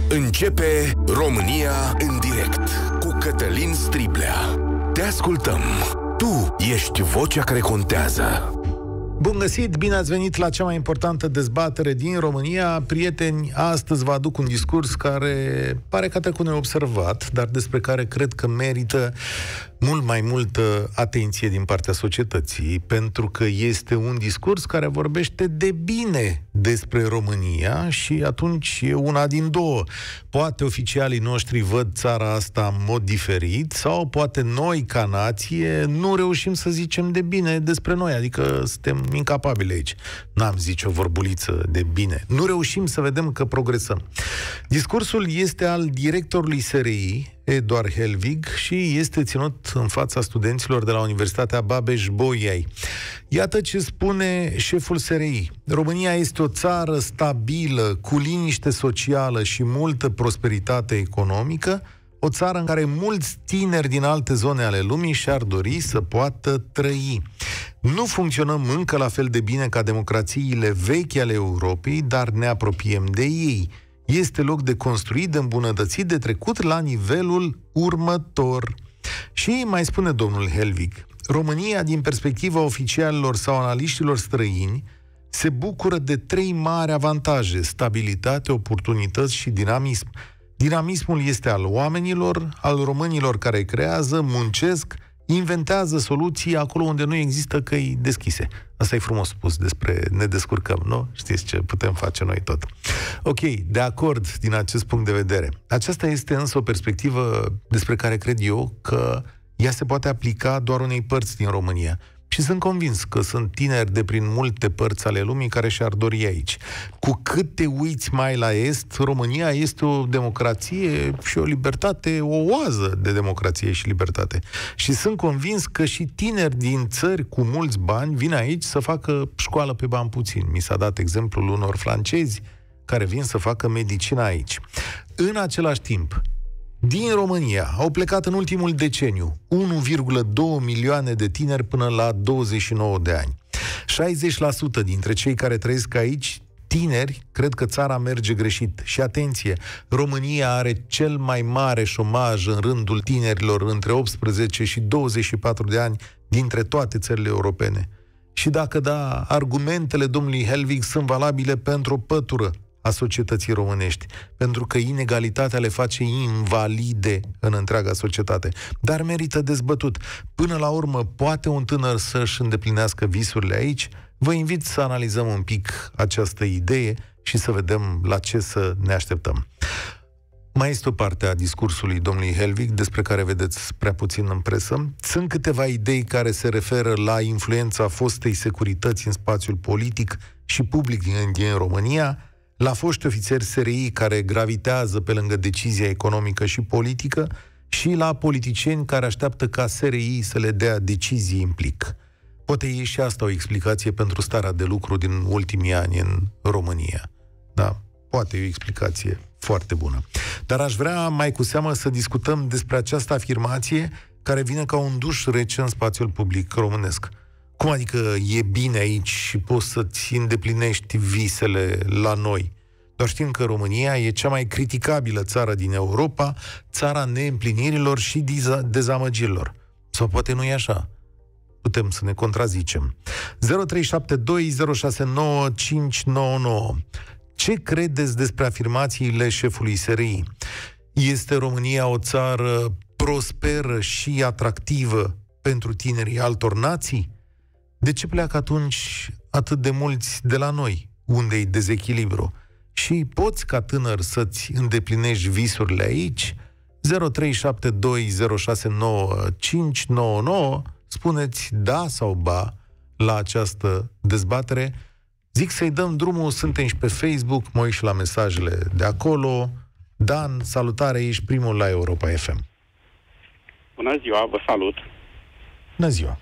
Începe România în direct cu Cătălin Striblea. Te ascultăm. Tu ești vocea care contează. Bun găsit, bine ați venit la cea mai importantă dezbatere din România. Prieteni, astăzi vă aduc un discurs care pare că a trecut neobservat, dar despre care cred că merită mult mai multă atenție din partea societății, pentru că este un discurs care vorbește de bine despre România și atunci e una din două. Poate oficialii noștri văd țara asta în mod diferit sau poate noi, ca nație, nu reușim să zicem de bine despre noi, adică suntem incapabili aici. N-am zice o vorbuliță de bine. Nu reușim să vedem că progresăm. Discursul este al directorului SRI, Eduard Helvig, și este ținut în fața studenților de la Universitatea Babeș-Bolyai. Iată ce spune șeful SRI. România este o țară stabilă, cu liniște socială și multă prosperitate economică, o țară în care mulți tineri din alte zone ale lumii și-ar dori să poată trăi. Nu funcționăm încă la fel de bine ca democrațiile vechi ale Europei, dar ne apropiem de ei. Este loc de construit, de îmbunătățit, de trecut la nivelul următor. Și mai spune domnul Helvig, România, din perspectiva oficialilor sau analiștilor străini, se bucură de 3 mari avantaje: stabilitate, oportunități și dinamism. Dinamismul este al oamenilor, al românilor care creează, muncesc, inventează soluții acolo unde nu există căi deschise. Asta e frumos spus despre ne descurcăm, nu? Știți ce putem face noi tot. Ok, de acord din acest punct de vedere. Aceasta este însă o perspectivă despre care cred eu că ea se poate aplica doar unei părți din România. Și sunt convins că sunt tineri de prin multe părți ale lumii care și-ar dori aici. Cu cât te uiți mai la est, România este o democrație și o libertate, o oază de democrație și libertate. Și sunt convins că și tineri din țări cu mulți bani vin aici să facă școală pe bani puțin. Mi s-a dat exemplul unor francezi care vin să facă medicină aici. În același timp, din România au plecat în ultimul deceniu 1,2 milioane de tineri până la 29 de ani. 60% dintre cei care trăiesc aici, tineri, cred că țara merge greșit. Și atenție, România are cel mai mare șomaj în rândul tinerilor între 18 și 24 de ani dintre toate țările europene. Și dacă da, argumentele domnului Helvig sunt valabile pentru o pătură a societății românești, pentru că inegalitatea le face invalide în întreaga societate. Dar merită dezbătut. Până la urmă, poate un tânăr să-și îndeplinească visurile aici? Vă invit să analizăm un pic această idee și să vedem la ce să ne așteptăm. Mai este o parte a discursului domnului Helvig, despre care vedeți prea puțin în presă. Sunt câteva idei care se referă la influența fostei securități în spațiul politic și public din România, la foști ofițeri SRI care gravitează pe lângă decizia economică și politică și la politicieni care așteaptă ca SRI să le dea decizii în plic. Poate e și asta o explicație pentru starea de lucru din ultimii ani în România. Da, poate e o explicație foarte bună. Dar aș vrea mai cu seamă să discutăm despre această afirmație care vine ca un duș rece în spațiul public românesc. Cum adică e bine aici și poți să-ți îndeplinești visele la noi? Doar știm că România e cea mai criticabilă țară din Europa, țara neîmplinirilor și dezamăgirilor. Sau poate nu e așa? Putem să ne contrazicem. 0372069599. Ce credeți despre afirmațiile șefului SRI? Este România o țară prosperă și atractivă pentru tinerii altor nații? De ce pleacă atunci atât de mulți de la noi, unde e dezechilibru? Și poți ca tânăr să-ți îndeplinești visurile aici? 0372069599. Spuneți da sau ba la această dezbatere. Zic să-i dăm drumul, suntem și pe Facebook, mă uit și la mesajele de acolo. Dan, salutare, ești primul la Europa FM. Bună ziua, vă salut. Bună ziua.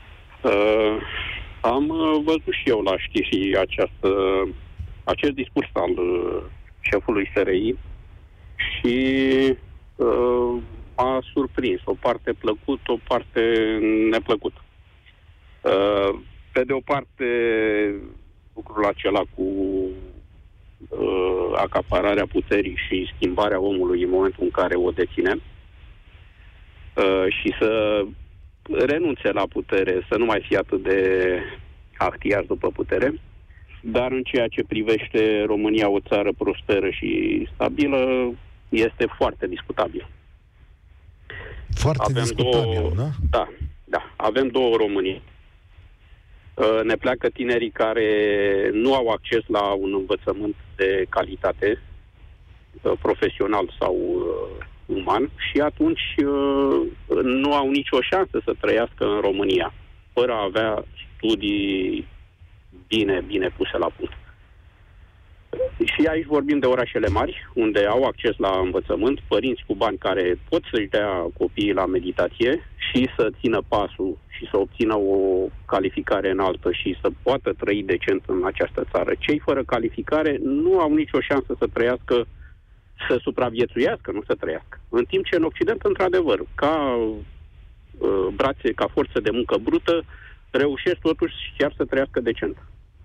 Am văzut și eu la știri acest discurs al șefului SRI și m-a surprins. O parte plăcut, o parte neplăcut. Pe de o parte, lucrul acela cu acapararea puterii și schimbarea omului în momentul în care o deține și să renunțe la putere, să nu mai fie atât de ahtiaș după putere. Dar în ceea ce privește România, o țară prosperă și stabilă, este foarte discutabil. Foarte discutabil, nu? Da. Avem două Românii. Ne pleacă tinerii care nu au acces la un învățământ de calitate, profesional sau uman, și atunci nu au nicio șansă să trăiască în România, fără a avea studii bine puse la punct. Și aici vorbim de orașele mari, unde au acces la învățământ, părinți cu bani care pot să-și dea copiii la meditație și să țină pasul și să obțină o calificare înaltă și să poată trăi decent în această țară. Cei fără calificare nu au nicio șansă să trăiască, să supraviețuiască, nu să trăiască. În timp ce în Occident, într-adevăr, ca brațe, ca forță de muncă brută, reușesc totuși chiar să trăiască decent.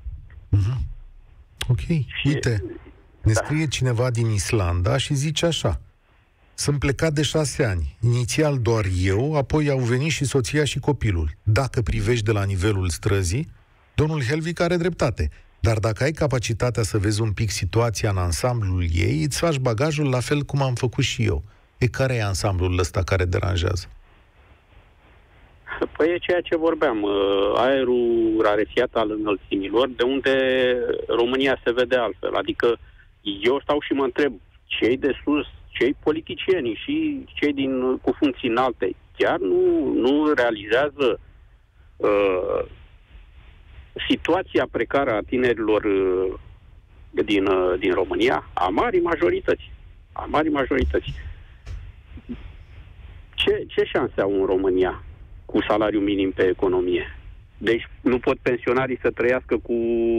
Ok, uite, ne scrie cineva din Islanda și zice așa: sunt plecat de 6 ani, inițial doar eu, apoi au venit și soția și copilul. Dacă privești de la nivelul străzii, domnul Helvig are dreptate, dar dacă ai capacitatea să vezi un pic situația în ansamblul ei, îți faci bagajul la fel cum am făcut și eu. Care e ansamblul ăsta care deranjează? Păi e ceea ce vorbeam, aerul rarefiat al înălțimilor, de unde România se vede altfel. Adică eu stau și mă întreb, cei de sus, cei politicieni și cei cu funcții înalte, chiar nu realizează situația precară a tinerilor din România, a marii majorități. Ce șanse au în România cu salariu minim pe economie? Deci nu pot pensionarii să trăiască cu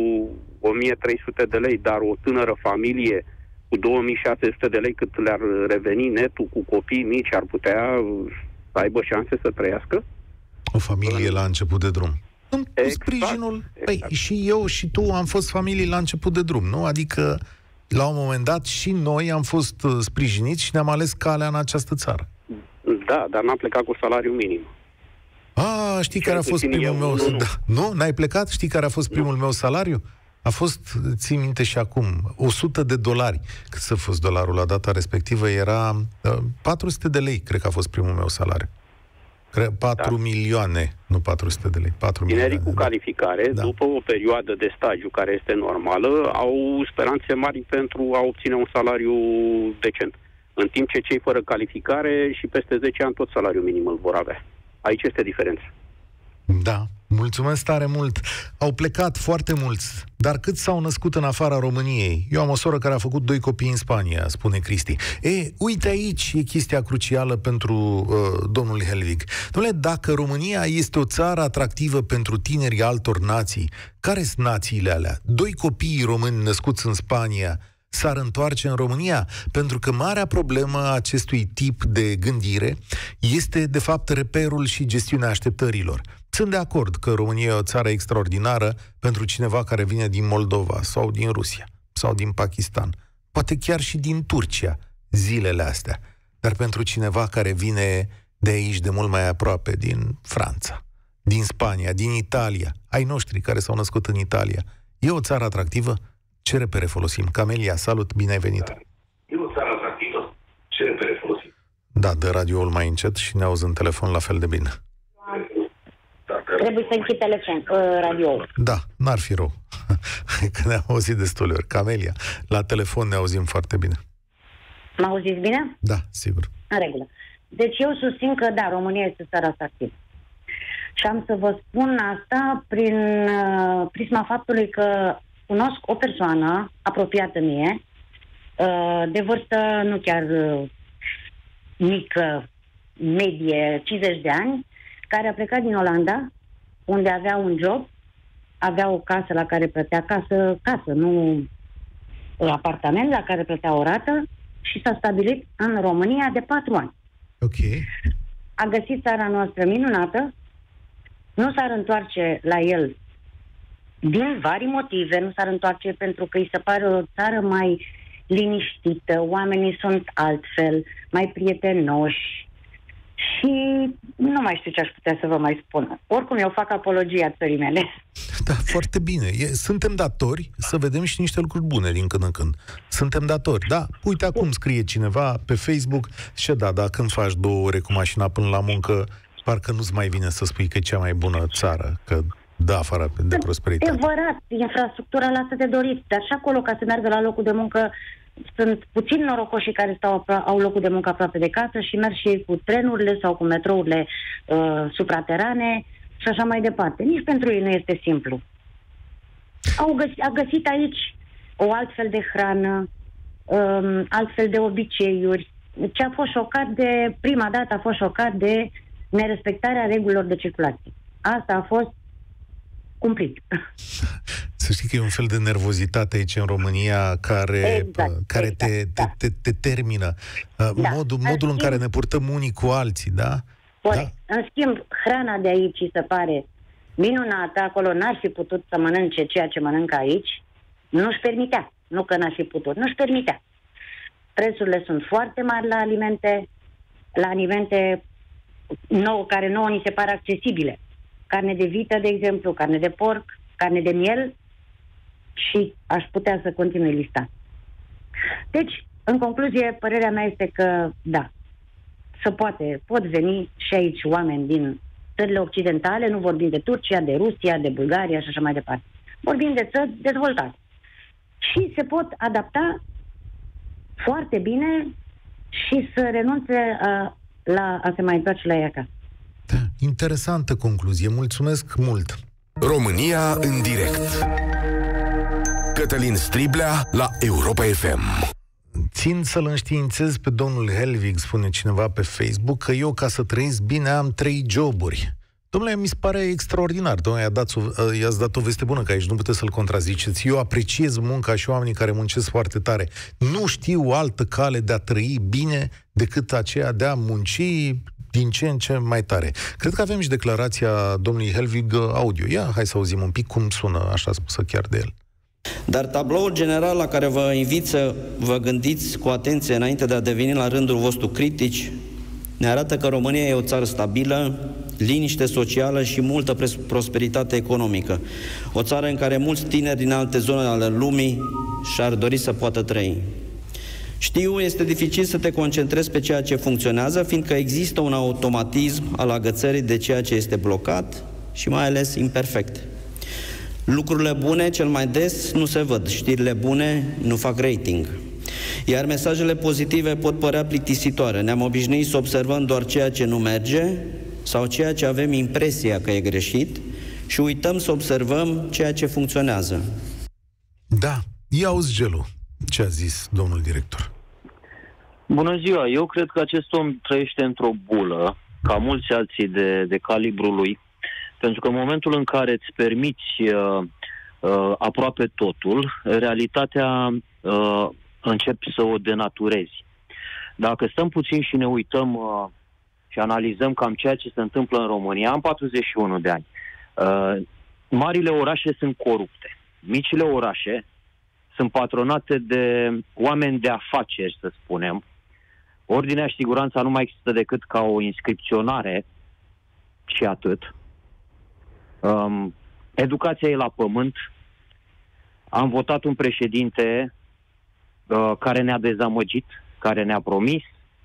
1300 de lei, dar o tânără familie cu 2600 de lei cât le-ar reveni netul cu copii mici ar putea să aibă șanse să trăiască? O familie la început de drum. Cu sprijinul. Păi, și eu și tu am fost familii la început de drum, nu? Adică la un moment dat și noi am fost sprijiniți și ne-am ales calea în această țară. Da, dar n-am plecat cu salariu minim. Știi care a fost primul meu... Da. Nu? N-ai plecat? Știi care a fost primul meu salariu? A fost, ții minte și acum, $100. Cât să fost dolarul la data respectivă? Era 400 de lei, cred că a fost primul meu salariu. 4 milioane, nu 400 de lei, 4 milioane. Tinerii cu calificare, după o perioadă de stagiu care este normală, au speranțe mari pentru a obține un salariu decent. În timp ce cei fără calificare și peste 10 ani tot salariul minim îl vor avea. Aici este diferența. Da, mulțumesc tare mult. Au plecat foarte mulți, dar cât s-au născut în afara României? Eu am o soră care a făcut 2 copii în Spania, spune Cristi. Uite aici e chestia crucială pentru domnul Helvig. Dom'le, dacă România este o țară atractivă pentru tinerii altor nații, care sunt națiile alea? 2 copii români născuți în Spania s-ar întoarce în România? Pentru că marea problemă a acestui tip de gândire este, de fapt, reperul și gestiunea așteptărilor. Sunt de acord că România e o țară extraordinară pentru cineva care vine din Moldova sau din Rusia sau din Pakistan, poate chiar și din Turcia zilele astea, dar pentru cineva care vine de aici de mult mai aproape, din Franța, din Spania, din Italia, ai noștri care s-au născut în Italia, e o țară atractivă? Ce repere folosim? Camelia, salut, bine ai venit! E o țară atractivă? Ce repere folosim? Da, dă radioul mai încet și ne auzi în telefon la fel de bine. Trebuie să închid radioul. Da, n-ar fi rău. Că ne-am auzit destule ori. Camelia, la telefon ne auzim foarte bine. Mă auziți bine? Da, sigur. În regulă. Deci eu susțin că, da, România este țara atractivă. Și am să vă spun asta prin prisma faptului că cunosc o persoană apropiată mie, de vârstă nu chiar mică, medie, 50 de ani, care a plecat din Olanda, unde avea un job, avea o casă la care plătea casă, nu apartament, la care plătea o rată, și s-a stabilit în România de 4 ani. Ok. A găsit țara noastră minunată, nu s-ar întoarce la el din vari motive nu s-ar întoarce, pentru că îi se pare o țară mai liniștită, oamenii sunt altfel, mai prietenoși și nu mai știu ce aș putea să vă mai spun. Oricum, eu fac apologia țării mele. Da, foarte bine. Suntem datori să vedem și niște lucruri bune din când în când. Suntem datori. Da, uite, acum scrie cineva pe Facebook și da, când faci 2 ore cu mașina până la muncă, parcă nu-ți mai vine să spui că e cea mai bună țară, că da, afară de prosperitate. Adevărat, infrastructura lasă de dorit, dar și acolo, ca să meargă la locul de muncă, sunt puțini norocoși care au locul de muncă aproape de casă și merg și cu trenurile sau cu metrourile supraterane și așa mai departe. Nici pentru ei nu este simplu. A găsit aici o altfel de hrană, altfel de obiceiuri. Ce a fost șocat de, prima dată a fost șocat de nerespectarea regulilor de circulație. Asta a fost cumplit. Să știi că e un fel de nervozitate aici în România care te termină. Modul în care ne purtăm unii cu alții, da? Da. În schimb, hrana de aici se pare minunată. Acolo n-ar fi putut să mănânce ceea ce mănâncă aici. Nu-și permitea. Nu că n-ar fi putut. Nu-și permitea. Prețurile sunt foarte mari la alimente care nouă ni se pare accesibile. Carne de vită, de exemplu, carne de porc, carne de miel și aș putea să continui lista. Deci, în concluzie, părerea mea este că, da, pot veni și aici oameni din țările occidentale, nu vorbim de Turcia, de Rusia, de Bulgaria și așa mai departe. Vorbim de țări dezvoltate. Și se pot adapta foarte bine și să renunțe a se mai întoarce la ei acasă. Da, interesantă concluzie. Mulțumesc mult! România în direct. Cătălin Striblea la Europa FM. Țin să-l înștiințez pe domnul Helvig, spune cineva pe Facebook, că eu, ca să trăiesc bine, am 3 joburi. Domnule, mi se pare extraordinar. Domnule, i-ați dat o veste bună, că aici nu puteți să-l contraziceți. Eu apreciez munca și oamenii care muncesc foarte tare. Nu știu altă cale de a trăi bine decât aceea de a munci din ce în ce mai tare. Cred că avem și declarația domnului Helvig audio. Ia, hai să auzim un pic cum sună, așa spusă chiar de el. Dar tabloul general la care vă invit să vă gândiți cu atenție înainte de a deveni la rândul vostru critici ne arată că România e o țară stabilă, liniște socială și multă prosperitate economică. O țară în care mulți tineri din alte zone ale lumii și-ar dori să poată trăi. Știu, este dificil să te concentrezi pe ceea ce funcționează, fiindcă există un automatism al agățării de ceea ce este blocat și mai ales imperfect. Lucrurile bune cel mai des nu se văd, știrile bune nu fac rating. Iar mesajele pozitive pot părea plictisitoare. Ne-am obișnuit să observăm doar ceea ce nu merge sau ceea ce avem impresia că e greșit și uităm să observăm ceea ce funcționează. Da, ia auzi, Gelu, ce a zis domnul director. Bună ziua, eu cred că acest om trăiește într-o bulă, ca mulți alții de calibrul lui, pentru că în momentul în care îți permiți aproape totul, realitatea începi să o denaturezi. Dacă stăm puțin și ne uităm și analizăm cam ceea ce se întâmplă în România, am 41 de ani. Marile orașe sunt corupte. Micile orașe sunt patronate de oameni de afaceri, să spunem. Ordinea și siguranța nu mai există decât ca o inscripționare și atât. Educația e la pământ. Am votat un președinte care ne-a dezamăgit, care ne-a promis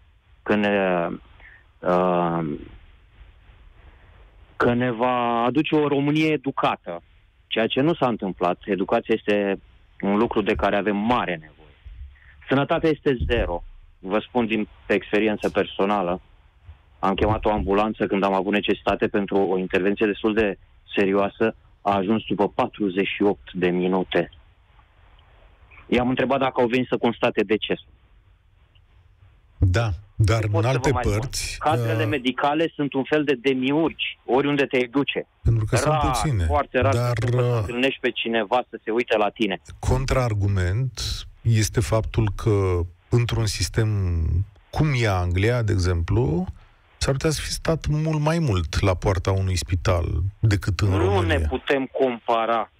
că ne va aduce o Românie educată, ceea ce nu s-a întâmplat. Educația este un lucru de care avem mare nevoie. Sănătatea este zero. Vă spun din experiență personală. Am chemat o ambulanță când am avut necesitate pentru o intervenție destul de serioasă. A ajuns după 48 de minute. I-am întrebat dacă au venit să constate decesul. Da, dar în alte părți... Cadrele medicale sunt un fel de demiurgi, oriunde te duce. Pentru că sunt puține. Foarte rar să întâlnești pe cineva să se uite la tine. Contraargument este faptul că într-un sistem cum e Anglia, de exemplu, s-ar putea să fi stat mult mai mult la poarta unui spital decât în România. Nu ne putem compara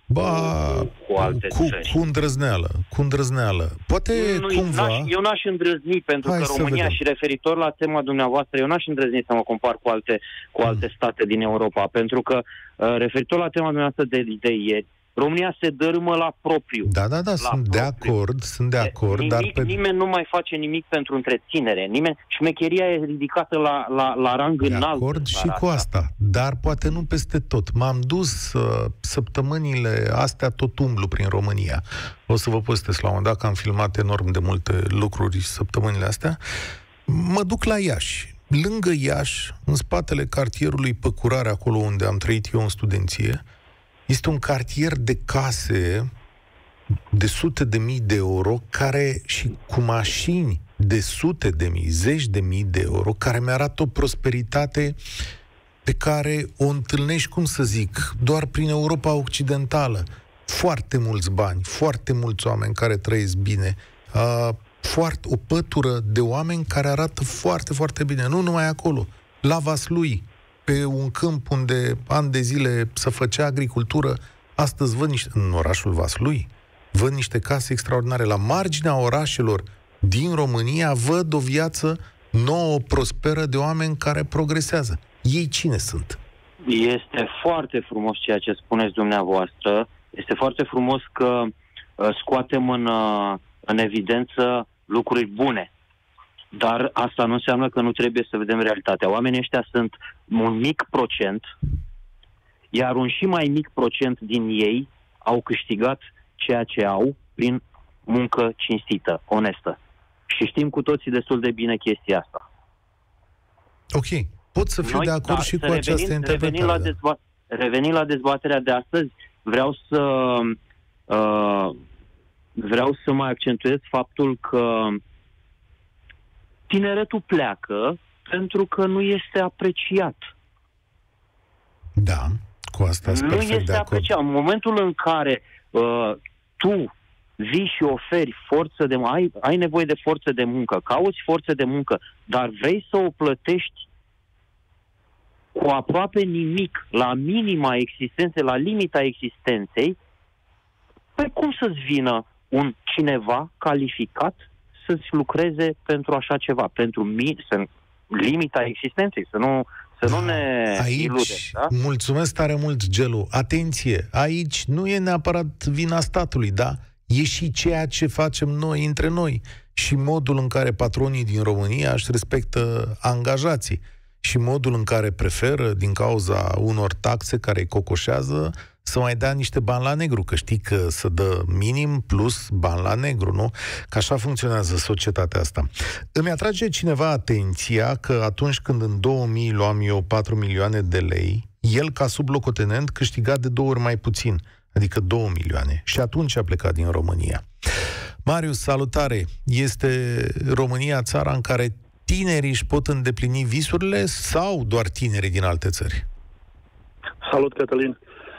cu alte țări. Cu îndrăzneală. Poate cumva... Eu n-aș îndrăzni, pentru că România, și referitor la tema dumneavoastră, eu n-aș îndrăzni să mă compar cu alte state din Europa, pentru că referitor la tema dumneavoastră de ieri, România se dărâmă la propriu. Da, sunt de acord, dar... Nimeni nu mai face nimic pentru întreținere. Șmecheria e ridicată la rang înalt. De acord și cu asta, dar poate nu peste tot. M-am dus săptămânile astea, tot umblu prin România. O să vă postez la un moment dat, că am filmat enorm de multe lucruri săptămânile astea. Mă duc la Iași. Lângă Iași, în spatele cartierului Păcurare, acolo unde am trăit eu în studenție, este un cartier de case de sute de mii de euro, care și cu mașini de sute de mii, zeci de mii de euro, care mi-arată o prosperitate pe care o întâlnești, cum să zic, doar prin Europa Occidentală. Foarte mulți bani, foarte mulți oameni care trăiesc bine, o pătură de oameni care arată foarte, foarte bine. Nu numai acolo, la Vaslui, pe un câmp unde ani de zile se făcea agricultură, astăzi în orașul Vaslui, văd niște case extraordinare. La marginea orașelor din România văd o viață nouă, prosperă, de oameni care progresează. Ei cine sunt? Este foarte frumos ceea ce spuneți dumneavoastră. Este foarte frumos că scoatem în evidență lucruri bune. Dar asta nu înseamnă că nu trebuie să vedem realitatea. Oamenii ăștia sunt un mic procent, iar un și mai mic procent din ei au câștigat ceea ce au prin muncă cinstită, onestă. Și știm cu toții destul de bine chestia asta. Ok. Pot să fiu de acord și cu această interpretare. Revenind la dezbaterea de astăzi, vreau să mai accentuez faptul că tineretul pleacă pentru că nu este apreciat. Da, cu asta sunt perfect de acord. Nu este apreciat. În momentul în care tu vii și oferi forță de muncă, ai nevoie de forță de muncă, cauți forță de muncă, dar vrei să o plătești cu aproape nimic, la minima existenței, la limita existenței, păi cum să-ți vină un cineva calificat să-ți lucreze pentru așa ceva, pentru limita existenței, să nu ne ilude. Da? Mulțumesc tare mult, Gelu. Atenție, aici nu e neapărat vina statului, da? E și ceea ce facem noi între noi și modul în care patronii din România își respectă angajații și modul în care preferă, din cauza unor taxe care îi cocoșează, să mai dea niște bani la negru, că știi că se dă minim plus bani la negru, nu? Că așa funcționează societatea asta. Îmi atrage cineva atenția că atunci când în 2000 luam eu 4 milioane de lei, el, ca sublocotenent, câștiga de 2 ori mai puțin, adică 2 milioane. Și atunci a plecat din România. Marius, salutare! Este România țara în care tinerii își pot îndeplini visurile sau doar tinerii din alte țări? Salut, Cătălin!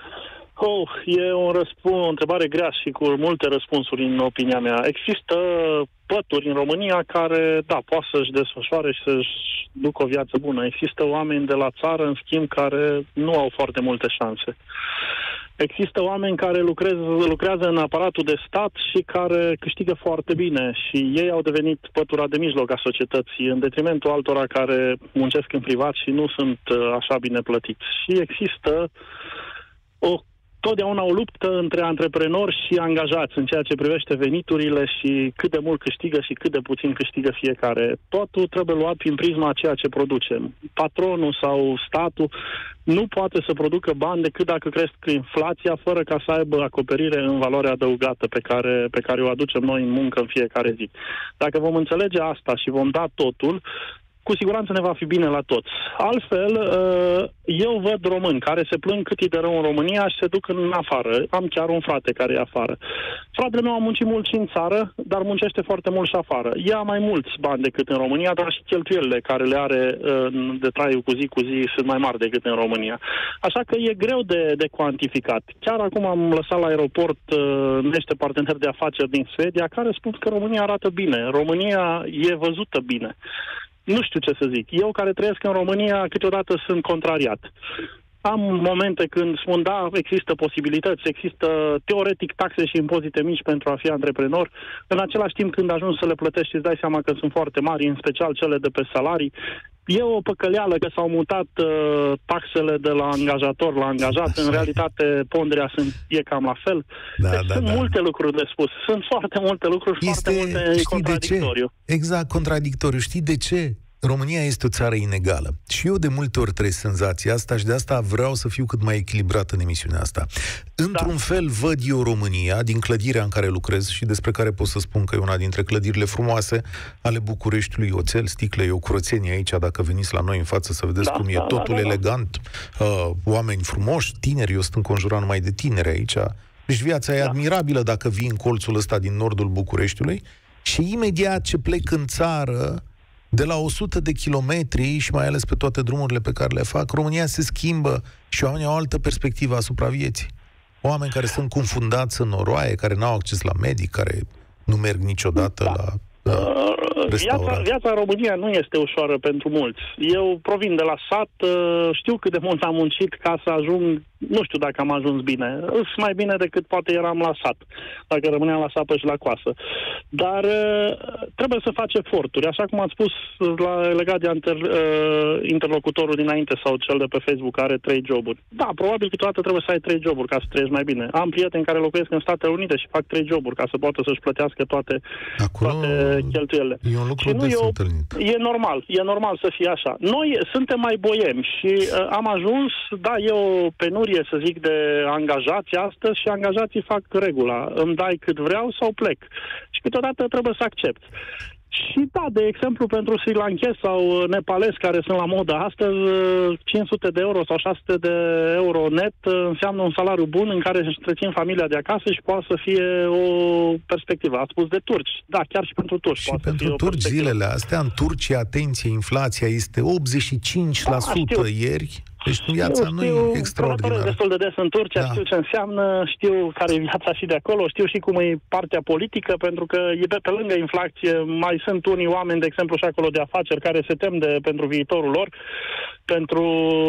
E o întrebare grea și cu multe răspunsuri în opinia mea. Există pături în România care, da, poate să-și desfășoare și să-și ducă o viață bună. Există oameni de la țară, în schimb, care nu au foarte multe șanse. Există oameni care lucrează în aparatul de stat și care câștigă foarte bine și ei au devenit pătura de mijloc a societății, în detrimentul altora care muncesc în privat și nu sunt așa bine plătiți. Și există totdeauna o luptă între antreprenori și angajați în ceea ce privește veniturile și cât de mult câștigă și cât de puțin câștigă fiecare. Totul trebuie luat prin prisma a ceea ce producem. Patronul sau statul nu poate să producă bani decât dacă cresc inflația, fără ca să aibă acoperire în valoarea adăugată pe care o aducem noi în muncă în fiecare zi. Dacă vom înțelege asta și vom da totul, cu siguranță ne va fi bine la toți. Altfel, eu văd români care se plâng cât e de rău în România și se duc în afară. Am chiar un frate care e afară. Fratele meu a muncit mult și în țară, dar muncește foarte mult și afară. Ia mai mulți bani decât în România, dar și cheltuielile care le are de traiul cu zi sunt mai mari decât în România. Așa că e greu de cuantificat. Chiar acum am lăsat la aeroport niște parteneri de afaceri din Suedia care spun că România arată bine. România e văzută bine. Nu știu ce să zic. Eu, care trăiesc în România, câteodată sunt contrariat. Am momente când spun, da, există posibilități, există teoretic taxe și impozite mici pentru a fi antreprenor. În același timp, când ajungi să le plătești, îți dai seama că sunt foarte mari, în special cele de pe salarii. E o păcăleală că s-au mutat taxele de la angajator la angajat. În realitate, ponderea e cam la fel. Sunt multe lucruri de spus. Sunt foarte multe lucruri, foarte multe contradictoriu. Exact, contradictoriu. Știi de ce? România este o țară inegală. Și eu de multe ori trăiesc senzația asta și de asta vreau să fiu cât mai echilibrat în emisiunea asta. Într-un fel văd eu România, din clădirea în care lucrez și despre care pot să spun că e una dintre clădirile frumoase ale Bucureștiului, oțel, sticle, e o curățenie aici, dacă veniți la noi în față să vedeți cum e totul elegant, oameni frumoși, tineri, eu sunt înconjurat numai de tineri aici. Deci viața e admirabilă dacă vii în colțul ăsta din nordul Bucureștiului și imediat ce plec în țară, de la 100 de kilometri și mai ales pe toate drumurile pe care le fac, România se schimbă și oamenii au o altă perspectivă asupra vieții. Oameni care sunt confundați în noroaie, care n-au acces la medic, care nu merg niciodată la Viața în România nu este ușoară pentru mulți. Eu provin de la sat, știu cât de mult am muncit ca să ajung, nu știu dacă am ajuns bine. Îs mai bine decât poate eram la sat, dacă rămâneam la sapă și la coasă. Dar trebuie să faci eforturi. Așa cum ați spus legat de interlocutorul dinainte sau cel de pe Facebook care are 3 joburi. Da, probabil câteodată trebuie să ai 3 joburi ca să trăiești mai bine. Am prieteni care locuiesc în Statele Unite și fac 3 joburi ca să poată să-și plătească toate cheltuielile. E un lucru des întâlnit. E normal să fie așa. Noi suntem mai boiemi și am ajuns, e o penurie, să zic, de angajați astăzi și angajații fac regula. Îmi dai cât vreau sau plec. Și câteodată trebuie să accept. Și de exemplu, pentru sri lankezi sau nepalezi care sunt la modă astăzi, 500 de euro sau 600 de euro net înseamnă un salariu bun în care își întrețin familia de acasă și poate să fie o perspectivă. Ați spus de turci. Da, chiar și pentru turci. Și pentru turci zilele astea, în Turcia, atenție, inflația este 85% ieri. Deci viața nu e extraordinară. Destul de des în Turcia, știu ce înseamnă, știu care e viața și de acolo, știu și cum e partea politică, pentru că pe lângă inflație mai sunt unii oameni, de exemplu și acolo de afaceri, care se tem pentru viitorul lor, pentru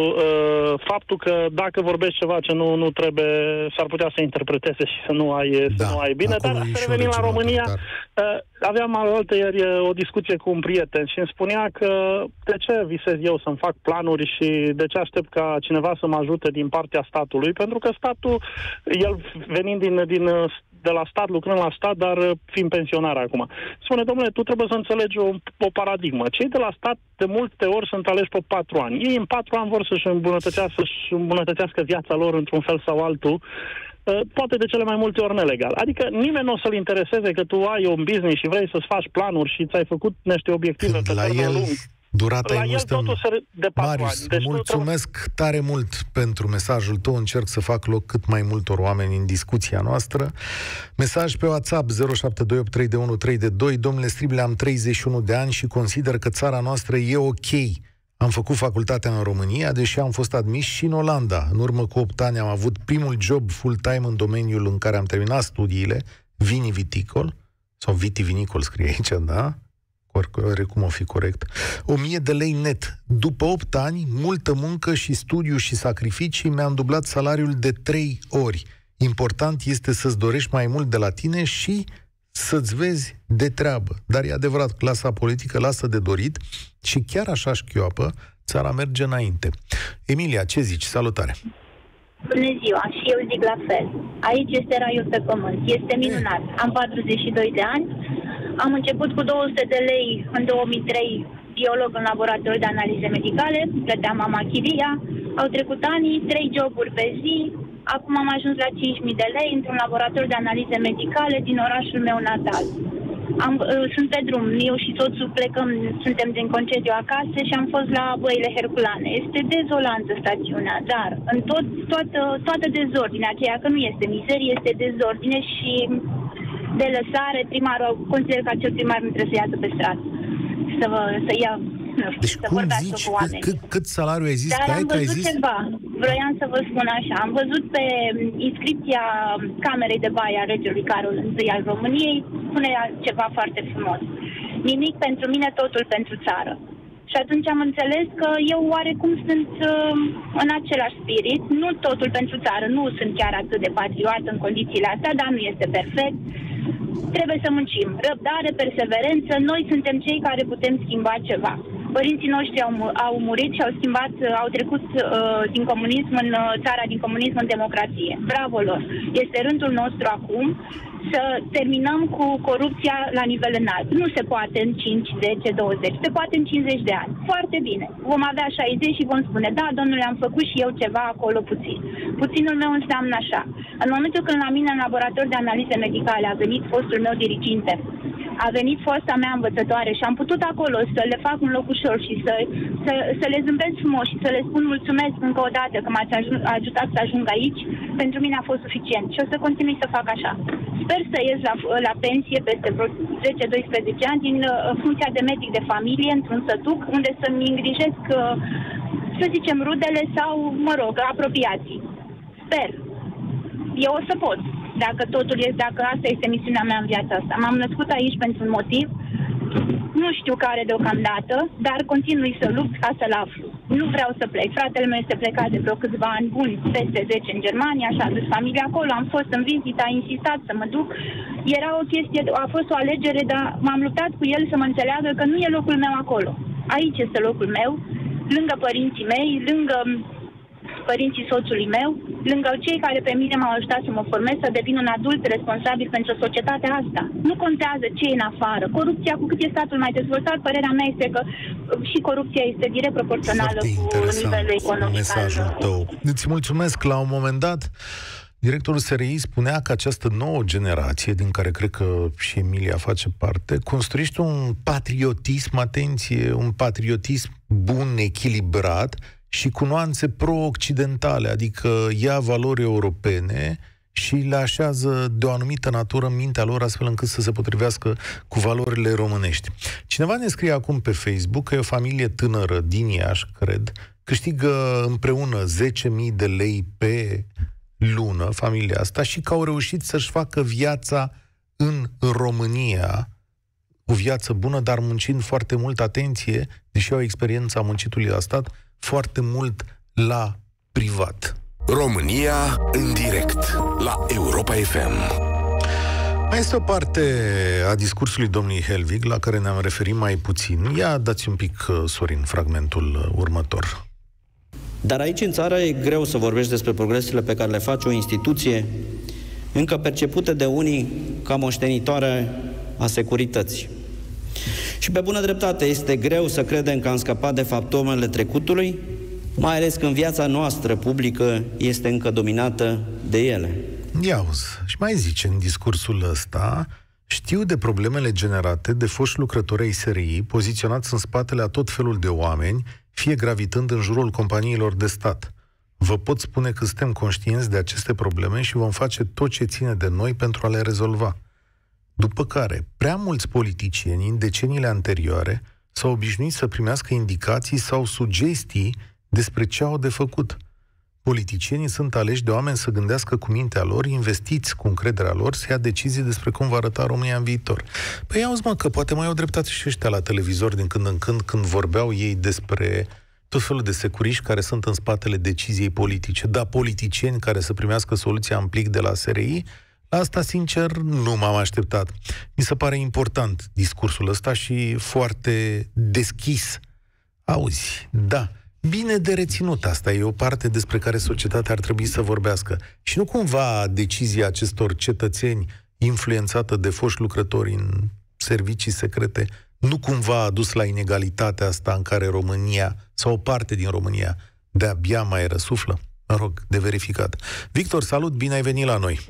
faptul că dacă vorbești ceva ce nu trebuie, s-ar putea să interpreteze și să nu ai bine. Dar să revenim la România, aveam alaltăieri o discuție cu un prieten și îmi spunea că de ce visez eu să-mi fac planuri și de ce aștept ca cineva să mă ajute din partea statului, pentru că statul, el venind de la stat, lucrând la stat, dar fiind pensionar acum. Spune, domnule, tu trebuie să înțelegi o paradigmă. Cei de la stat de multe ori sunt aleși pe 4 ani. Ei în 4 ani vor să-și îmbunătățească viața lor într-un fel sau altul, poate de cele mai multe ori nelegal. Adică nimeni nu o să-l intereseze că tu ai un business și vrei să-ți faci planuri și ți-ai făcut niște obiective pe termen lung. Durata la el totul de 4 Marius, ani. Deci mulțumesc tare mult pentru mesajul tău. Încerc să fac loc cât mai multor oameni în discuția noastră. Mesaj pe WhatsApp 07283122. Domnule Striblea, am 31 de ani și consider că țara noastră e ok. Am făcut facultatea în România, deși am fost admis și în Olanda. În urmă cu 8 ani am avut primul job full-time în domeniul în care am terminat studiile, viniviticol, sau vitivinicol scrie aici, da? Cum o fi corect, 1000 de lei net. După 8 ani, multă muncă și studiu și sacrificii, mi-am dublat salariul de 3 ori. Important este să-ți dorești mai mult de la tine și să-ți vezi de treabă. Dar e adevărat, clasa politică lasă de dorit și chiar așa șchioapă, țara merge înainte. Emilia, ce zici? Salutare! Bună ziua, și eu zic la fel. Aici este raiul pe pământ. Este minunat. Am 42 de ani. Am început cu 200 de lei în 2003, biolog în laborator de analize medicale, plătea mama chiria, au trecut ani, 3 joburi pe zi, acum am ajuns la 5.000 de lei într-un laborator de analize medicale din orașul meu natal. Sunt pe drum, eu și soțul plecăm, suntem din concediu acasă și am fost la Băile Herculane. Este dezolantă stațiunea, dar în toată dezordinea aceea, că nu este mizerie, este dezordine și de lăsare, primarul, consider că acel primar nu trebuie să iasă pe stradă, să ia, deci să vorbească cu oameni. Cât salariu ai zis? Dar am văzut ceva, vroiam să vă spun așa, am văzut pe inscripția Camerei de Baie a regelui Carol I al României, spune ceva foarte frumos. Nimic pentru mine, totul pentru țară. Și atunci am înțeles că eu oarecum sunt în același spirit. Nu totul pentru țară, nu sunt chiar atât de patriotă în condițiile astea, dar nu este perfect. Trebuie să muncim. Răbdare, perseverență, noi suntem cei care putem schimba ceva. Părinții noștri au murit și au trecut din comunism în țara din comunism în democrație. Bravo lor! Este rândul nostru acum să terminăm cu corupția la nivel înalt. Nu se poate în 5, 10, 20, se poate în 50 de ani. Foarte bine. Vom avea 60 și vom spune, da, domnule, am făcut și eu ceva acolo puțin. Puținul meu înseamnă așa. În momentul când la mine în laborator de analize medicale a venit fostul meu diriginte, a venit fosta mea învățătoare și am putut acolo să le fac un loc ușor și să le zâmbesc frumos și să le spun mulțumesc încă o dată că m-ați ajutat să ajung aici, pentru mine a fost suficient și o să continui să fac așa. Sper să ies la pensie peste vreo 10-12 ani din funcția de medic de familie într-un sătuc unde să-mi îngrijesc, să zicem, rudele sau, mă rog, apropiații. Sper. Eu o să pot. Dacă asta este misiunea mea în viața asta. M-am născut aici pentru un motiv, nu știu care deocamdată, dar continui să lupt ca să-l aflu. Nu vreau să plec. Fratele meu este plecat de vreo câțiva ani buni, peste 10 în Germania, și-a dus familia acolo, am fost în vizită, a insistat să mă duc. Era o chestie, a fost o alegere, dar m-am luptat cu el să mă înțeleagă că nu e locul meu acolo. Aici este locul meu, lângă părinții mei, lângă părinții soțului meu, lângă cei care pe mine m-au ajutat să mă formez, să devin un adult responsabil pentru societatea asta. Nu contează ce e în afară. Corupția, cu cât e statul mai dezvoltat, părerea mea este că și corupția este direct proporțională cu nivelul economic. Mesajul tău. Îți mulțumesc. La un moment dat, directorul SRI spunea că această nouă generație, din care cred că și Emilia face parte, construiește un patriotism, atenție, un patriotism bun, echilibrat, și cu nuanțe pro-occidentale, adică ia valori europene și le așează de o anumită natură în mintea lor, astfel încât să se potrivească cu valorile românești. Cineva ne scrie acum pe Facebook că e o familie tânără din Iași, cred, câștigă împreună 10.000 de lei pe lună, familia asta, și că au reușit să-și facă viața în România, o viață bună, dar muncind foarte mult, atenție, deși au experiența muncitului la stat, foarte mult la privat. România în direct la Europa FM. Mai este o parte a discursului domnului Helvig la care ne-am referit mai puțin. Ia dați un pic, Sorin, fragmentul următor. Dar aici în țară e greu să vorbești despre progresele pe care le face o instituție încă percepută de unii ca moștenitoare a securității. Și pe bună dreptate este greu să credem că am scăpat de faptomele trecutului, mai ales când viața noastră publică este încă dominată de ele. Ia auzi, și mai zice în discursul ăsta: știu de problemele generate de foști lucrători ai SRI poziționați în spatele a tot felul de oameni, fie gravitând în jurul companiilor de stat. Vă pot spune că suntem conștienți de aceste probleme și vom face tot ce ține de noi pentru a le rezolva. După care, prea mulți politicieni în deceniile anterioare s-au obișnuit să primească indicații sau sugestii despre ce au de făcut. Politicienii sunt aleși de oameni să gândească cu mintea lor, investiți cu încrederea lor, să ia decizii despre cum va arăta România în viitor. Păi auzi, mă, că poate mai au dreptate și ăștia la televizor din când în când vorbeau ei despre tot felul de securiști care sunt în spatele deciziei politice. Da, politicieni care să primească soluția în plic de la SRI. La asta, sincer, nu m-am așteptat. Mi se pare important discursul ăsta și foarte deschis. Auzi, da, bine de reținut asta. E o parte despre care societatea ar trebui să vorbească. Și nu cumva decizia acestor cetățeni influențată de foști lucrători în servicii secrete nu cumva a dus la inegalitatea asta în care România, sau o parte din România, de-abia mai răsuflă? Mă rog, de verificat. Victor, salut, bine ai venit la noi.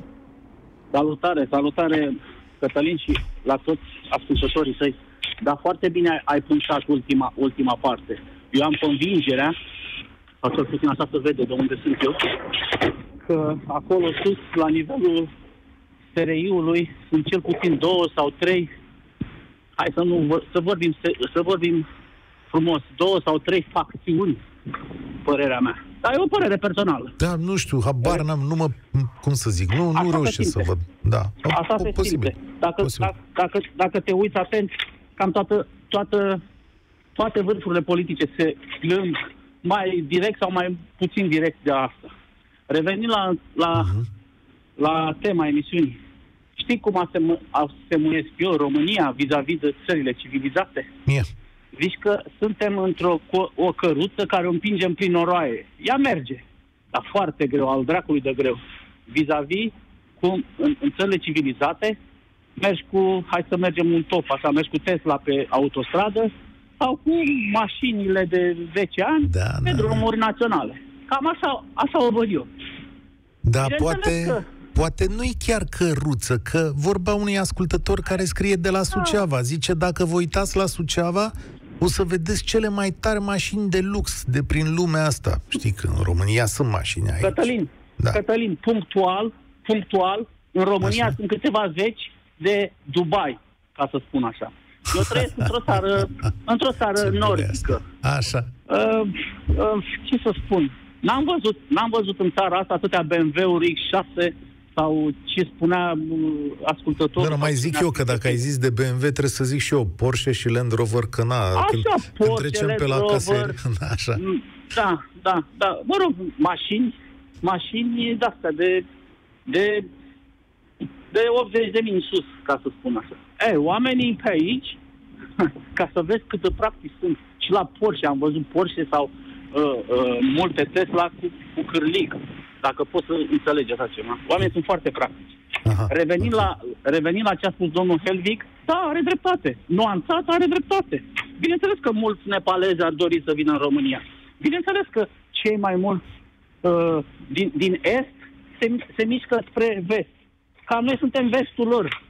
Salutare, Cătălin, și la toți ascultătorii săi. Dar foarte bine ai punctat ultima parte. Eu am convingerea, sau cel puțin așa se vede de unde sunt eu, că acolo sus, la nivelul SRI-ului, sunt cel puțin 2 sau 3, hai să vorbim frumos, 2 sau 3 facțiuni, părerea mea. Dar e o părere personală. Da, nu știu, habar n-am, cum să zic, nu reușesc să văd. Da, așa se simte. Dacă te uiți atent, cam toate vârfurile politice se plâng mai direct sau mai puțin direct de asta. Revenind la tema emisiunii, știi cum asemuiesc eu România vis-a-vis de țările civilizate? Zici că suntem într-o căruță care o împingem prin noroaie. Ea merge, dar foarte greu, al dracului de greu. Vis-a-vis cum în țările civilizate mergi cu, hai să mergem un top, așa, mergi cu Tesla pe autostradă sau cu mașinile de 10 ani pe drumuri naționale. Cam așa o văd eu. Da, poate nu-i chiar căruță, că vorba unui ascultător care scrie de la Suceava. Zice, dacă vă uitați la Suceava, o să vedeți cele mai tari mașini de lux de prin lumea asta. Știi că în România sunt mașini aici. Cătălin, punctual, în România sunt câteva zeci de Dubai, ca să spun așa. Eu trăiesc într-o țară nordică. Așa. Ce să spun? N-am văzut în țara asta atâtea BMW-uri X6 sau ce spunea ascultătorul. Mai zic eu că dacă ai zis de BMW, trebuie să zic și eu Porsche și Land Rover, că când trecem pe la caseri. Așa. Da. Mă rog, mașini de-astea de 80.000 în sus, ca să spun așa. Oamenii pe aici, ca să vezi cât de practic sunt, și la Porsche, am văzut Porsche sau multe Tesla cu cârlig, dacă poți să înțelegi așa ceva. Oamenii sunt foarte practici. Revenind la ce a spus domnul Helvig, da, are dreptate. Nuanțat, are dreptate. Bineînțeles că mulți nepalezi ar dori să vină în România. Bineînțeles că cei mai mulți din Est se mișcă spre Vest. Cam noi suntem vestul lor.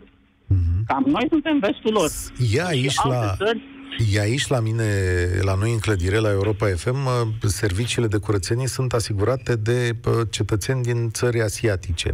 E aici la mine, la noi în clădire, la Europa FM, serviciile de curățenie sunt asigurate de cetățeni din țări asiatice.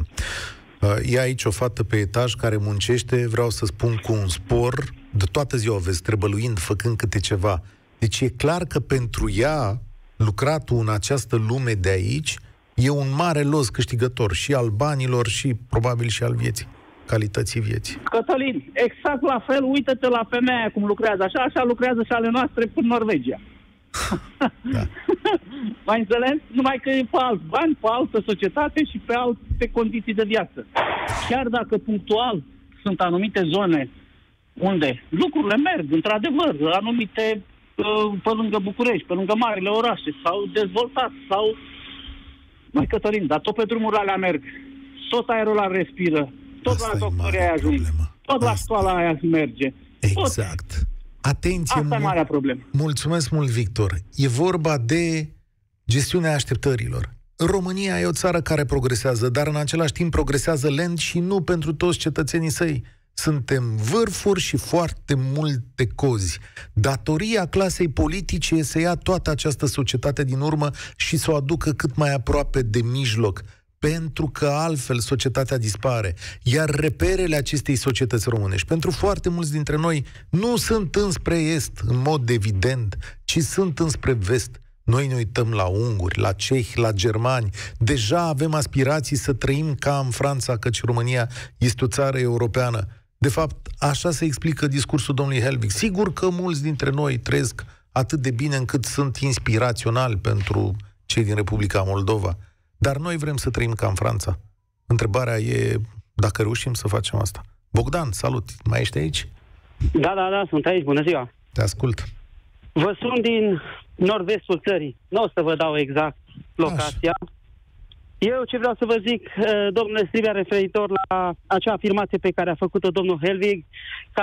E aici o fată pe etaj care muncește, vreau să spun, cu un spor, de toată ziua o vezi trebăluind, făcând câte ceva. Deci e clar că pentru ea, lucratul în această lume de aici, e un mare los câștigător și al banilor și probabil și al vieții, calității vieții. Cătălin, exact la fel, uită-te la femeia cum lucrează. Așa lucrează și ale noastre în Norvegia. Da. Mai înțeles? Numai că e pe alți bani, pe altă societate și pe alte condiții de viață. Chiar dacă punctual sunt anumite zone unde lucrurile merg, într-adevăr, anumite pe lângă București, pe lângă marile orașe, s-au dezvoltat, sau mai Cătălin, dar tot pe drumurile alea merg. Tot aerul ăla respiră. Tot asta la doctorii aia ajung. Tot la școala aia merge. Exact. Atenție, asta e marea problemă. Mulțumesc mult, Victor. E vorba de gestiunea așteptărilor. România e o țară care progresează, dar în același timp progresează lent și nu pentru toți cetățenii săi. Suntem vârfuri și foarte multe cozi. Datoria clasei politice e să ia toată această societate din urmă și să o aducă cât mai aproape de mijloc, pentru că altfel societatea dispare. Iar reperele acestei societăți românești, pentru foarte mulți dintre noi, nu sunt înspre est, în mod evident, ci sunt înspre vest. Noi ne uităm la unguri, la cehi, la germani. Deja avem aspirații să trăim ca în Franța, căci România este o țară europeană. De fapt, așa se explică discursul domnului Helvig. Sigur că mulți dintre noi trăiesc atât de bine încât sunt inspiraționali pentru cei din Republica Moldova. Dar noi vrem să trăim ca în Franța. Întrebarea e dacă reușim să facem asta. Bogdan, salut! Mai ești aici? Da, sunt aici. Bună ziua! Te ascult. Vă sun din nord-vestul țării. Nu o să vă dau exact locația. Așa. Eu ce vreau să vă zic, domnule Stribea, referitor la acea afirmație pe care a făcut-o domnul Helvig, că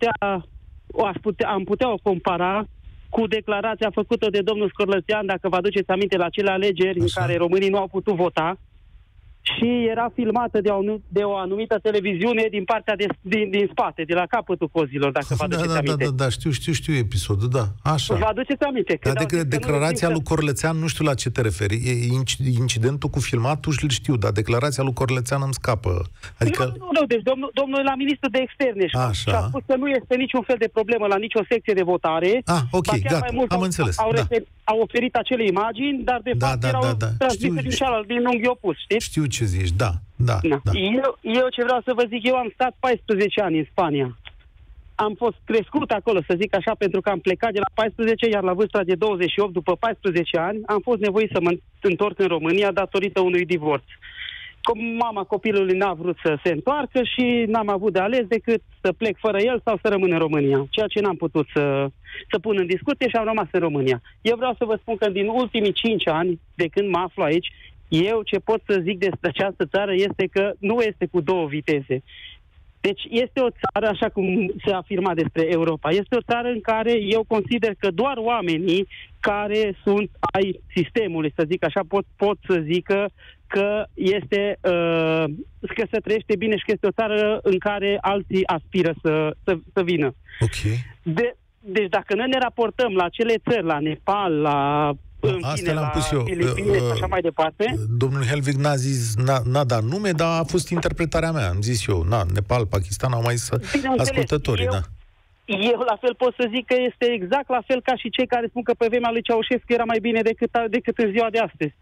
am putea o compara cu declarația făcută de domnul Scorlățean, dacă vă aduceți aminte, la acele alegeri în care românii nu au putut vota, și era filmată de o anumită televiziune din partea din spate, de la capătul cozilor, dacă vă aduceți aminte. Da, știu episodul, da, așa. Vă aduceți aminte? Declarația lui Corlățean, nu știu la ce te referi. Incidentul cu filmatul îl știu, dar declarația lui Corlățean îmi scapă. Adică... Nu, deci domnul e la ministru de externe și a spus că nu este niciun fel de problemă la nicio secție de votare. Ok, gata, am înțeles. Au oferit acele imagini, dar de fapt erau transmise din unghi opus, știți? Știu ce zici, da. Eu ce vreau să vă zic, eu am stat 14 ani în Spania. am fost crescut acolo, să zic așa, pentru că am plecat de la 14, iar la vârsta de 28, după 14 ani, am fost nevoit să mă întorc în România datorită unui divorț. Mama copilului n-a vrut să se întoarcă și n-am avut de ales decât să plec fără el sau să rămân în România, ceea ce n-am putut să pun în discuție și am rămas în România. Eu vreau să vă spun că din ultimii 5 ani, de când mă aflu aici, eu ce pot să zic despre această țară este că nu este cu două viteze. Deci este o țară, așa cum se afirma despre Europa, este o țară în care eu consider că doar oamenii care sunt ai sistemului, să zic așa, pot să zică că este că se trăiește bine și că este o țară în care alții aspiră să vină. Ok. Deci dacă noi ne raportăm la acele țări, la Nepal, la asta l-am pus eu. Filipine și așa mai departe. Domnul Helvig n-a dat nume, dar a fost interpretarea mea. Am zis eu, Nepal, Pakistan, au mai zis ascultătorii, da. Eu la fel pot să zic că este exact la fel ca și cei care spun că pe vremea lui Ceaușescu era mai bine decât în ziua de astăzi.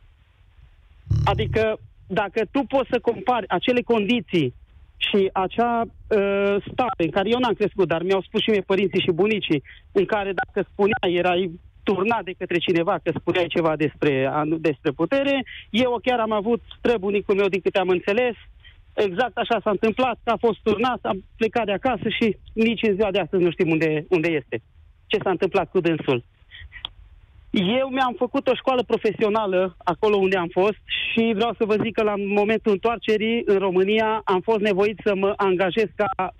Adică, dacă tu poți să compari acele condiții și acea stare în care eu n-am crescut, dar mi-au spus și mie părinții și bunicii, în care dacă spuneai, erai turnat de către cineva că spuneai ceva despre putere, eu chiar am avut străbunicul meu, din câte am înțeles, exact așa s-a întâmplat, că a fost turnat, a plecat de acasă și nici în ziua de astăzi nu știm unde este. Ce s-a întâmplat cu dânsul. Eu mi-am făcut o școală profesională acolo unde am fost și vreau să vă zic că la momentul întoarcerii în România am fost nevoit să mă angajez ca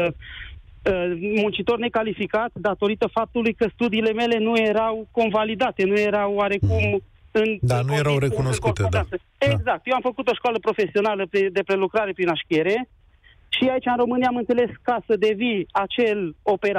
muncitor necalificat datorită faptului că studiile mele nu erau convalidate, nu erau oarecum nu erau recunoscute, da. Exact. Eu am făcut o școală profesională de prelucrare prin așchiere și aici în România am înțeles ca să devii acel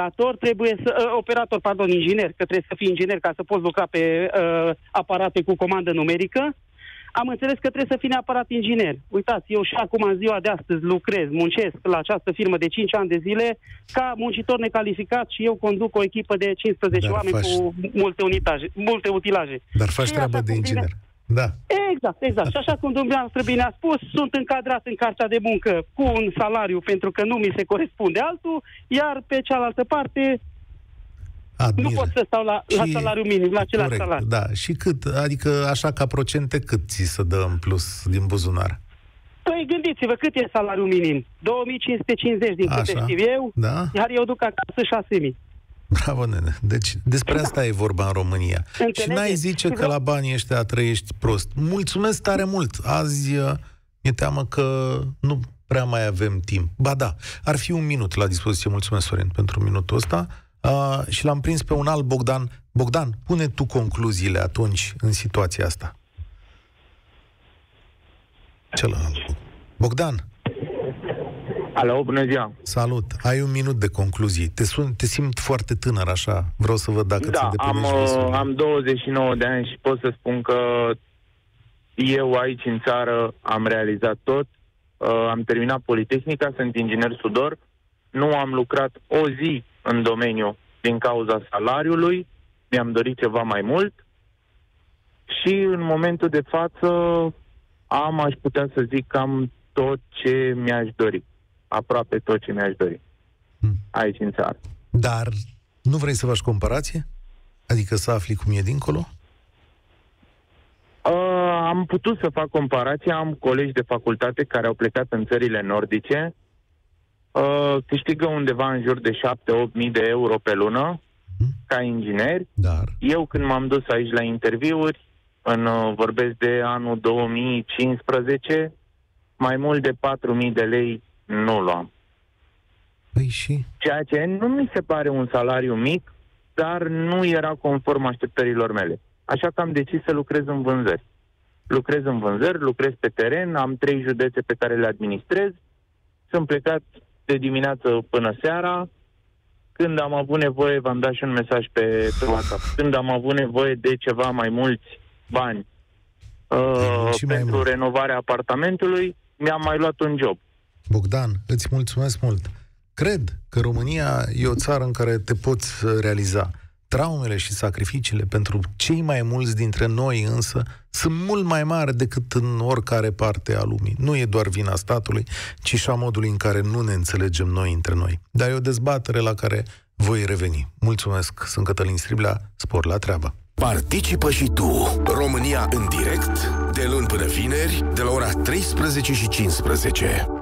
inginer, că trebuie să fii inginer ca să poți lucra pe aparate cu comandă numerică. Am înțeles că trebuie să fii neapărat inginer. Uitați, eu și acum în ziua de astăzi muncesc la această firmă de 5 ani de zile ca muncitor necalificat și eu conduc o echipă de 15 oameni cu multe utilaje. Dar faci treabă de inginer. Da. Exact. Și așa cum dumneavoastră bine a spus, sunt încadrat în cartea de muncă cu un salariu pentru că nu mi se corespunde altul, iar pe cealaltă parte nu pot să stau la salariu minim, la același salariu. Da. Și cât? Adică așa ca procente cât ți se dă în plus din buzunar? Păi gândiți-vă, cât e salariul minim? 2550 din câte știu eu, da? Iar eu duc acasă 6000. Bravo, nene. Deci despre asta e vorba în România. Înțelege? Și n-ai zice că la banii ăștia trăiești prost. Mulțumesc tare mult. Azi mi-e teamă că nu prea mai avem timp. Ba da, ar fi un minut la dispoziție. Mulțumesc, Sorin, pentru minutul ăsta. Și l-am prins pe un alt Bogdan. Bogdan, pune tu concluziile atunci în situația asta. Celălalt. Bogdan. Alo, bună ziua. Salut. Ai un minut de concluzii. Te simt foarte tânăr așa. Vreau să văd dacă ți îndeplinești visul. Am 29 de ani și pot să spun că eu aici în țară am realizat tot. Am terminat Politehnica, sunt inginer sudor. Nu am lucrat o zi în domeniu din cauza salariului. Mi-am dorit ceva mai mult. Și în momentul de față aș putea să zic că am tot ce mi-aș dori. Aproape tot ce mi-aș dori. Aici în țară. Dar nu vrei să faci comparație? Adică să afli cum e dincolo? Am putut să fac comparație. Am colegi de facultate care au plecat în țările nordice. Câștigă undeva în jur de 7-8 de euro pe lună ca ingineri. Dar eu când m-am dus aici la interviuri, vorbesc de anul 2015, mai mult de 4.000 de lei nu luam. Păi și? Ceea ce nu mi se pare un salariu mic, dar nu era conform așteptărilor mele. Așa că am decis să lucrez în vânzări. Lucrez pe teren, am 3 județe pe care le administrez, sunt plecat de dimineață până seara. Când am avut nevoie, v-am dat și un mesaj pe WhatsApp, când am avut nevoie de ceva mai mulți bani pentru renovarea apartamentului, mi-am mai luat un job. Bogdan, îți mulțumesc mult. Cred că România e o țară în care te poți realiza. Traumele și sacrificiile pentru cei mai mulți dintre noi însă sunt mult mai mari decât în oricare parte a lumii. Nu e doar vina statului, ci și a modului în care nu ne înțelegem noi între noi. Dar e o dezbatere la care voi reveni. Mulțumesc, sunt Cătălin Striblea, spor la treabă. Participă și tu, România în direct, de luni până vineri, de la ora 13:15.